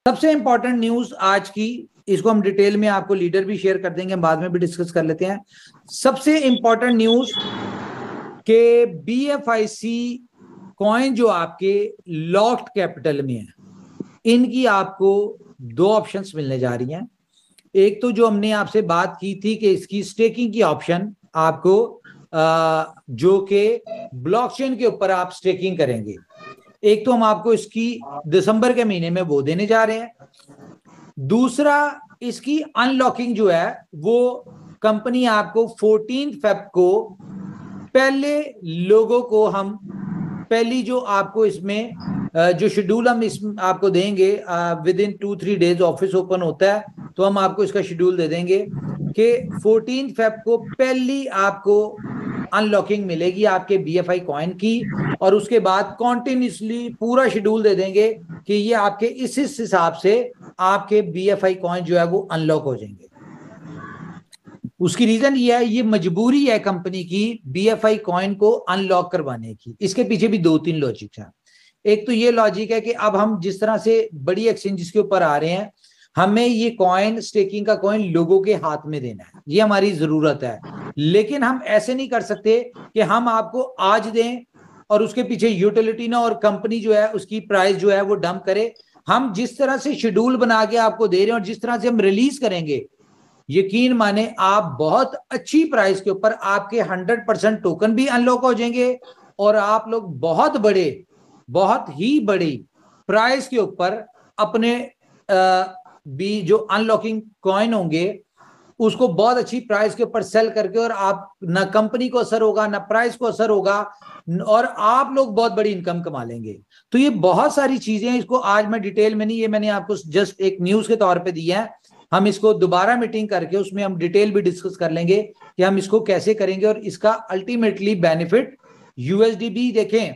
सबसे important news आज की, इसको हम डिटेल में आपको लीडर भी शेयर कर देंगे, बाद में भी डिस्कस कर लेते हैं। सबसे इंपॉर्टेंट न्यूज के BFIC कॉइन जो आपके लॉक्ड कैपिटल में है, इनकी आपको दो ऑप्शंस मिलने जा रही हैं। एक तो जो हमने आपसे बात की थी कि इसकी स्टेकिंग की ऑप्शन आपको जो कि ब्लॉकचेन के ऊपर आप स्टेकिंग करेंगे, एक तो हम आपको इसकी दिसंबर के महीने में वो देने जा रहे हैं। दूसरा, इसकी अनलॉकिंग जो है वो कंपनी आपको 14 फेब को पहले लोगों को हम पहली जो आपको इसमें जो शेड्यूल हम इस आपको देंगे, within 2-3 days office open होता है, तो हम आपको इसका शेड्यूल दे देंगे कि 14 फेब को पहली आपको अनलॉकिंग मिलेगी आपके BFI कॉइन की, और उसके बाद कॉन्टिन्यूसली पूरा शेड्यूल दे देंगे कि ये आपके इस हिसाब से आपके BFI कॉइन जो है वो अनलॉक हो जाएंगे। उसकी रीजन ये है, ये मजबूरी है कंपनी की BFI कॉइन को अनलॉक करवाने की। इसके पीछे भी 2-3 लॉजिक है। एक तो ये लॉजिक है कि अब हम जिस तरह से बड़ी एक्सचेंजेस के ऊपर आ रहे हैं, हमें ये कॉइन, स्टेकिंग का कॉइन लोगों के हाथ में देना है, ये हमारी जरूरत है। लेकिन हम ऐसे नहीं कर सकते कि हम आपको आज दें और उसके पीछे यूटिलिटी ना और कंपनी जो है उसकी प्राइस जो है वो डंप करे। हम जिस तरह से शेड्यूल बना के आपको दे रहे हैं और जिस तरह से हम रिलीज करेंगे, यकीन माने आप बहुत अच्छी प्राइस के ऊपर आपके 100% टोकन भी अनलॉक हो जाएंगे और आप लोग बहुत ही बड़ी प्राइस के ऊपर अपने भी जो अनलॉकिंग कॉइन होंगे उसको बहुत अच्छी प्राइस के ऊपर सेल करके, और आप ना कंपनी को असर होगा ना प्राइस को असर होगा, और आप लोग बहुत बड़ी इनकम कमा लेंगे। तो ये बहुत सारी चीजें हैं, इसको आज मैं डिटेल में नहीं, ये मैंने आपको जस्ट एक न्यूज के तौर पे दिया है। हम इसको दोबारा मीटिंग करके उसमें हम डिटेल भी डिस्कस कर लेंगे कि हम इसको कैसे करेंगे और इसका अल्टीमेटली बेनिफिट USDB। देखें,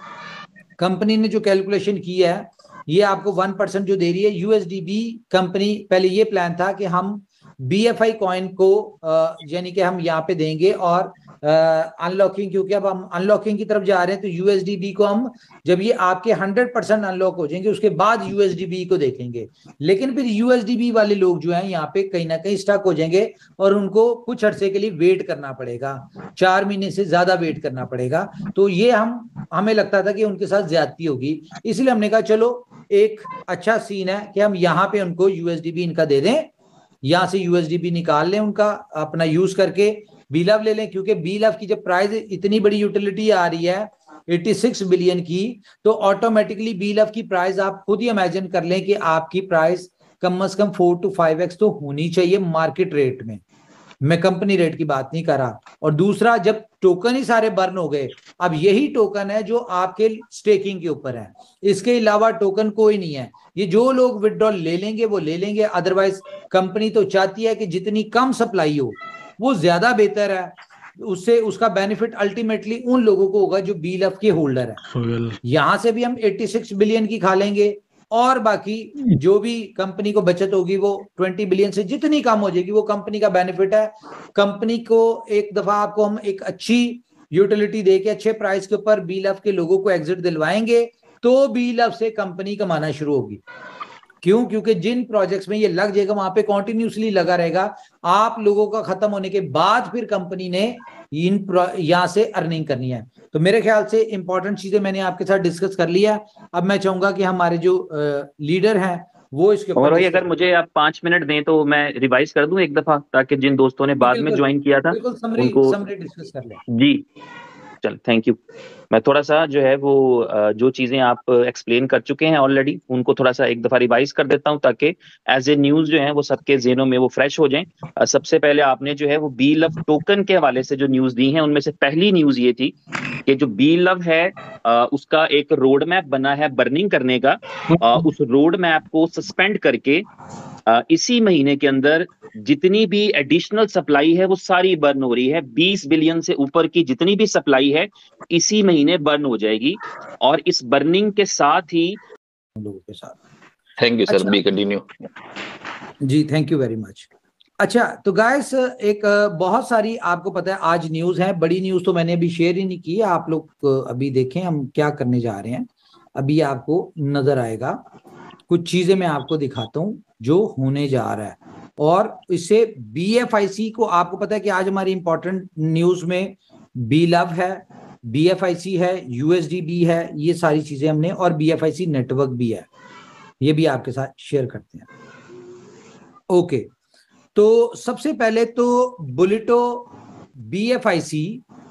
कंपनी ने जो कैलकुलेशन की है, ये आपको 1% जो दे रही है USDB कंपनी, पहले ये प्लान था कि हम BFI कॉइन को यानी कि हम यहाँ पे देंगे और अनलॉकिंग, क्योंकि अब हम अनलॉकिंग की तरफ जा रहे हैं तो USDB को हम जब ये आपके 100% अनलॉक हो जाएंगे उसके बाद USDB को देखेंगे। लेकिन फिर USDB वाले लोग जो हैं यहाँ पे कहीं ना कहीं स्टक हो जाएंगे और उनको कुछ अरसे के लिए वेट करना पड़ेगा, 4 महीने से ज्यादा वेट करना पड़ेगा। तो ये हमें लगता था कि उनके साथ ज्यादती होगी, इसलिए हमने कहा चलो एक अच्छा सीन है कि हम यहाँ पे उनको USDB इनका दे दें, यहां से USDB निकाल लें, उनका अपना यूज करके बीलव ले लें। क्योंकि बीलव की जब प्राइस इतनी बड़ी यूटिलिटी आ रही है 86 बिलियन की, तो ऑटोमेटिकली बीलव की प्राइस आप खुद ही इमेजिन कर लें कि आपकी प्राइस कम से कम 4 to 5x तो होनी चाहिए मार्केट रेट में, मैं कंपनी रेट की बात नहीं कर रहा। और दूसरा, जब टोकन ही सारे बर्न हो गए, अब यही टोकन है जो आपके स्टेकिंग के ऊपर है, इसके अलावा टोकन कोई नहीं है। ये जो लोग विड्रॉल ले लेंगे वो ले लेंगे, अदरवाइज कंपनी तो चाहती है कि जितनी कम सप्लाई हो वो ज्यादा बेहतर है, उससे उसका बेनिफिट अल्टीमेटली उन लोगों को होगा जो BLF के होल्डर है। यहां से भी हम 86 बिलियन की खा लेंगे और बाकी जो भी कंपनी को बचत होगी वो 20 बिलियन से जितनी कम हो जाएगी वो कंपनी का बेनिफिट है। कंपनी को एक दफा आपको हम एक अच्छी यूटिलिटी देके अच्छे प्राइस के ऊपर BLF के लोगों को एग्जिट दिलवाएंगे तो BLF से कंपनी कमाना शुरू होगी। क्यों? क्योंकि जिन प्रोजेक्ट्स में ये लग जाएगा वहां पे कॉन्टिन्यूसली लगा रहेगा, आप लोगों का खत्म होने के बाद फिर कंपनी ने यहां से अर्निंग करनी है। तो मेरे ख्याल से इंपॉर्टेंट चीजें मैंने आपके साथ डिस्कस कर लिया। अब मैं चाहूंगा कि हमारे जो लीडर हैं वो इसके ऊपर, और अगर मुझे आप 5 मिनट दें तो मैं रिवाइज कर दूं एक दफा, ताकि जिन दोस्तों ने बाद में ज्वाइन किया था उनको समरी डिस्कस कर लें। जी चल, थैंक यू। मैं थोड़ा सा जो है वो जो चीजें आप एक्सप्लेन कर चुके हैं ऑलरेडी उनको थोड़ा सा एक दफा रिवाइज कर देता हूं, ताकि एज ए न्यूज जो है वो सबके जेहनों में वो फ्रेश हो जाएं। सबसे पहले आपने जो है वो BLF टोकन के हवाले से जो न्यूज दी है उनमें से पहली न्यूज ये थी कि जो BLF है उसका एक रोड मैप बना है बर्निंग करने का। उस रोड मैप को सस्पेंड करके इसी महीने के अंदर जितनी भी एडिशनल सप्लाई है वो सारी बर्न हो रही है। 20 बिलियन से ऊपर की जितनी भी सप्लाई है इसी महीने बर्न हो जाएगी, और इस बर्निंग के साथ ही लोगों के साथ। Thank you sir, be continue. जी थैंक यू वेरी मच। अच्छा तो गाइस, एक बहुत सारी आपको पता है आज न्यूज है, बड़ी न्यूज तो मैंने अभी शेयर ही नहीं की, आप लोग अभी देखें हम क्या करने जा रहे हैं, अभी आपको नजर आएगा। कुछ चीजें मैं आपको दिखाता हूं जो होने जा रहा है। और इससे BFIC को, आपको पता है कि आज हमारी इंपॉर्टेंट न्यूज में BLOVE है, BFIC है, USDB है, ये सारी चीजें हमने, और BFIC नेटवर्क भी है, ये भी आपके साथ शेयर करते हैं। ओके, तो सबसे पहले तो बुलेटो BFIC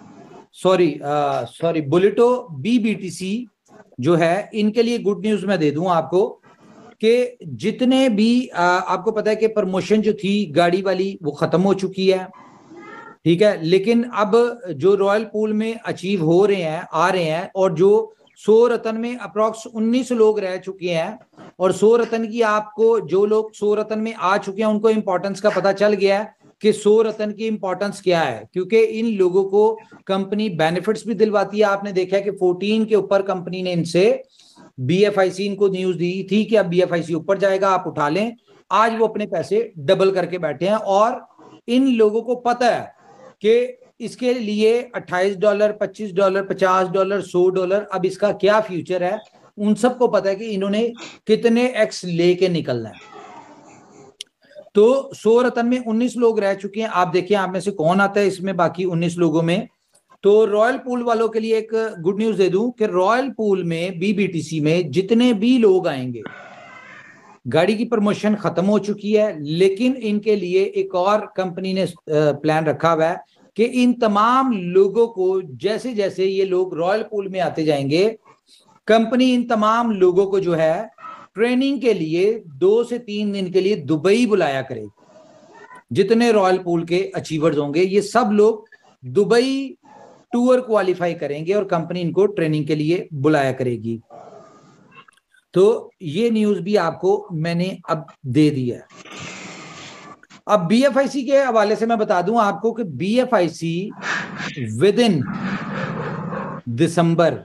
बुलेटो BBTC जो है, इनके लिए गुड न्यूज मैं दे दूं आपको कि जितने भी आपको पता है कि प्रमोशन जो थी गाड़ी वाली वो खत्म हो चुकी है, ठीक है। लेकिन अब जो रॉयल पूल में अचीव हो रहे हैं, आ रहे हैं, और जो 100 रतन में अप्रॉक्स 19 लोग रह चुके हैं, और 100 रतन की, आपको जो लोग 100 रतन में आ चुके हैं उनको इंपॉर्टेंस का पता चल गया है कि 100 रतन की इंपॉर्टेंस क्या है, क्योंकि इन लोगों को कंपनी बेनिफिट्स भी दिलवाती है। आपने देखा है कि 14 के ऊपर कंपनी ने इनसे BFIC इनको न्यूज दी थी कि अब BFIC ऊपर जाएगा, आप उठा लें। आज वो अपने पैसे डबल करके बैठे हैं, और इन लोगों को पता है कि इसके लिए $28, $25, $50, $100, अब इसका क्या फ्यूचर है, उन सबको पता है कि इन्होंने कितने एक्स लेके निकलना है। तो 100 रतन में 19 लोग रह चुके हैं। आप देखिए आप में से कौन आता है इसमें, बाकी 19 लोगों में। तो रॉयल पूल वालों के लिए एक गुड न्यूज दे दूं कि रॉयल पूल में BBTC में जितने भी लोग आएंगे, गाड़ी की प्रमोशन खत्म हो चुकी है, लेकिन इनके लिए एक और कंपनी ने प्लान रखा हुआ है कि इन तमाम लोगों को, जैसे जैसे ये लोग रॉयल पूल में आते जाएंगे, कंपनी इन तमाम लोगों को जो है ट्रेनिंग के लिए 2 से 3 दिन के लिए दुबई बुलाया करेगी। जितने रॉयल पूल के अचीवर्स होंगे, ये सब लोग दुबई टूर क्वालिफाई करेंगे और कंपनी इनको ट्रेनिंग के लिए बुलाया करेगी। तो ये न्यूज भी आपको मैंने अब दे दिया है। अब BFIC के हवाले से मैं बता दूं आपको कि BFIC विद इन दिसंबर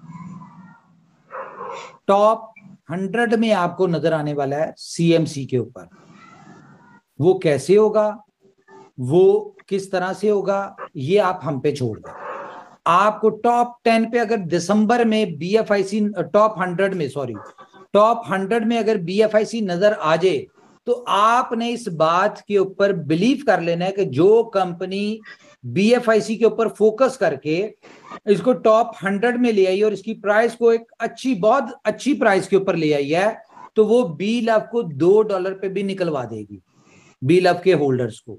टॉप 100 में आपको नजर आने वाला है CMC के ऊपर। वो कैसे होगा, वो किस तरह से होगा, ये आप हम पे छोड़ दें। आपको टॉप 10 पे अगर दिसंबर में BFIC टॉप 100 में अगर BFIC नजर आ जाए, तो आपने इस बात के ऊपर बिलीव कर लेना है कि जो कंपनी BFIC के ऊपर फोकस करके इसको टॉप 100 में ले आई और इसकी प्राइस को एक बहुत अच्छी प्राइस के ऊपर ले आई है, तो वो BLOVE को $2 पे भी निकलवा देगी, BLOVE के होल्डर्स को।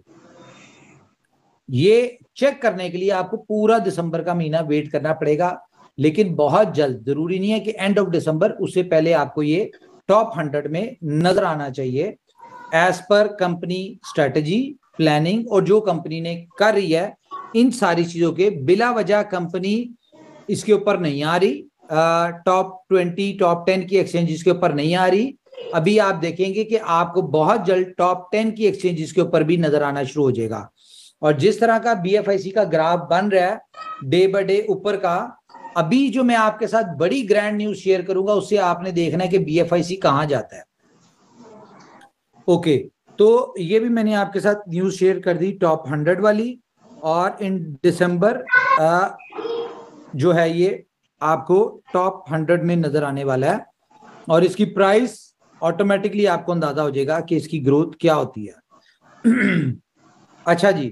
ये चेक करने के लिए आपको पूरा दिसंबर का महीना वेट करना पड़ेगा, लेकिन बहुत जल्द, जरूरी नहीं है कि एंड ऑफ दिसंबर, उससे पहले आपको ये टॉप 100 में नजर आना चाहिए as per company strategy, planning, और जो कंपनी ने कर रही है इन सारी चीजों के। बिला वजह कंपनी इसके ऊपर नहीं आ रही, टॉप 20 टॉप 10 की एक्सचेंजेस के ऊपर नहीं आ रही। अभी आप देखेंगे कि आपको बहुत जल्द टॉप 10 की एक्सचेंजेस के ऊपर भी नजर आना शुरू हो जाएगा। और जिस तरह का BFIC का ग्राफ बन रहा है डे बाय डे ऊपर का, अभी जो मैं आपके साथ बड़ी ग्रैंड न्यूज शेयर करूंगा, उससे आपने देखना है कि BFIC कहां जाता है। ओके, तो ये भी मैंने आपके साथ न्यूज शेयर कर दी टॉप 100 वाली। और इन दिसंबर जो है ये आपको टॉप 100 में नजर आने वाला है, और इसकी प्राइस ऑटोमेटिकली आपको अंदाजा हो जाएगा कि इसकी ग्रोथ क्या होती है। अच्छा जी,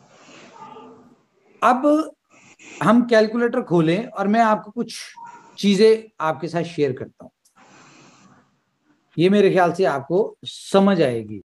अब हम कैलकुलेटर खोलें और मैं आपको कुछ चीजें आपके साथ शेयर करता हूं, ये मेरे ख्याल से आपको समझ आएगी।